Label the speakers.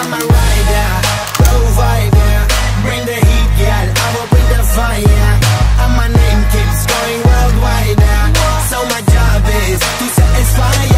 Speaker 1: I'm a rider, provider. Bring the heat, girl, I will bring the fire. And my name keeps going worldwide. So my job is to satisfy.